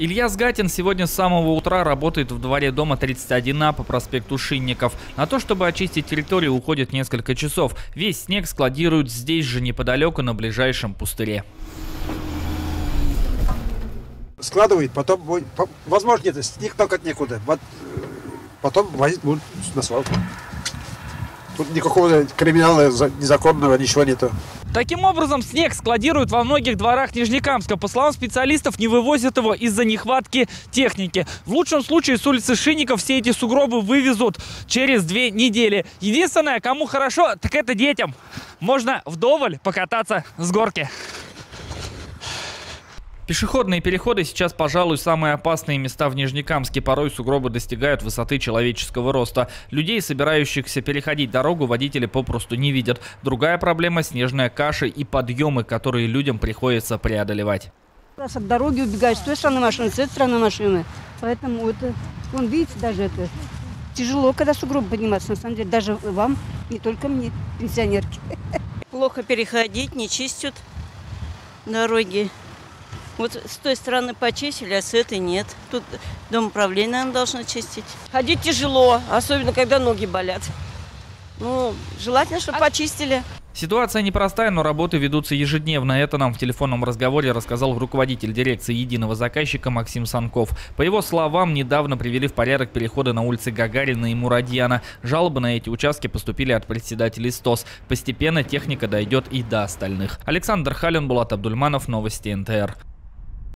Илья Сгатин сегодня с самого утра работает в дворе дома 31А по проспекту Шинников. На то, чтобы очистить территорию, уходит несколько часов. Весь снег складируют здесь же, неподалеку, на ближайшем пустыре. Складывает, потом, возможно, нет, снег толкать некуда. Потом возить будут на свалку. Тут никакого криминала незаконного ничего нету. Таким образом, снег складируют во многих дворах Нижнекамска. По словам специалистов, не вывозят его из-за нехватки техники. В лучшем случае с улицы Шинников все эти сугробы вывезут через 2 недели. Единственное, кому хорошо, так это детям. Можно вдоволь покататься с горки. Пешеходные переходы сейчас, пожалуй, самые опасные места в Нижнекамске. Порой сугробы достигают высоты человеческого роста. Людей, собирающихся переходить дорогу, водители попросту не видят. Другая проблема – снежная каша и подъемы, которые людям приходится преодолевать. Раз от дороги убегают с той стороны машины, с этой стороны машины. Поэтому это, вон, видите, даже это тяжело, когда сугроб подниматься, на самом деле. Даже вам, не только мне, пенсионерке. Плохо переходить, не чистят дороги. Вот с той стороны почистили, а с этой нет. Тут домоуправление, наверное, должно чистить. Ходить тяжело, особенно когда ноги болят. Ну, желательно, чтобы почистили. Ситуация непростая, но работы ведутся ежедневно. Это нам в телефонном разговоре рассказал руководитель дирекции единого заказчика Максим Санков. По его словам, недавно привели в порядок переходы на улице Гагарина и Мурадьяна. Жалобы на эти участки поступили от председателей СТОС. Постепенно техника дойдет и до остальных. Александр Халин, Булат Абдульманов, новости НТР.